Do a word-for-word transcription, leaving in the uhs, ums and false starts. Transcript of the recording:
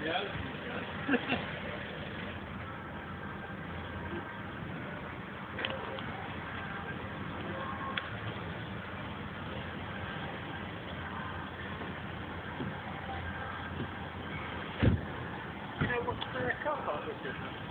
Yeah. You know what the car park is?